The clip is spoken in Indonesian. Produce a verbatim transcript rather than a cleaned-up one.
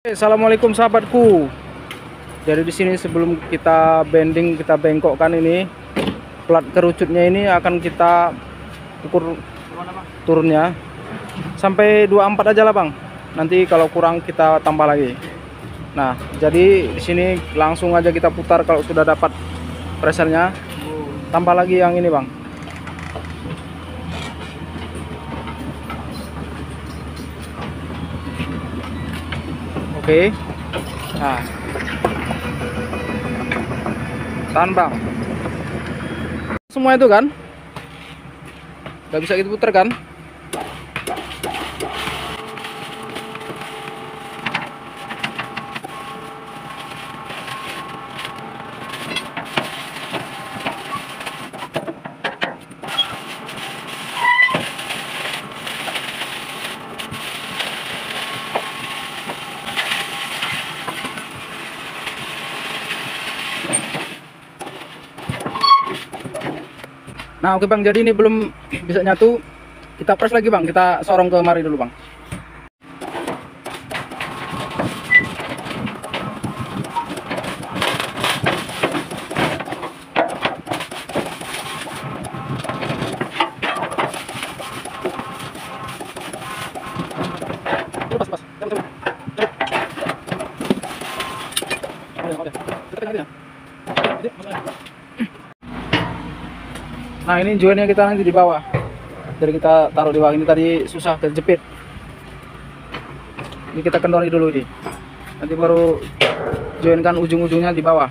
Assalamualaikum sahabatku. Jadi di sini sebelum kita bending, kita bengkokkan ini plat kerucutnya ini akan kita ukur turunnya sampai dua puluh empat aja lah bang. Nanti kalau kurang kita tambah lagi. Nah, jadi di sini langsung aja kita putar. Kalau sudah dapat presernya, tambah lagi yang ini bang. Oke. Nah, tahan bang. Semua itu kan nggak bisa kita putar kan. Nah oke bang, jadi ini belum bisa nyatu, kita press lagi bang, kita sorong ke mari dulu bang. Pas, pas. Nah ini joinnya kita nanti di bawah, jadi kita taruh di bawah. Ini tadi susah terjepit, ini kita kendori dulu ini, nanti baru joinkan ujung-ujungnya di bawah.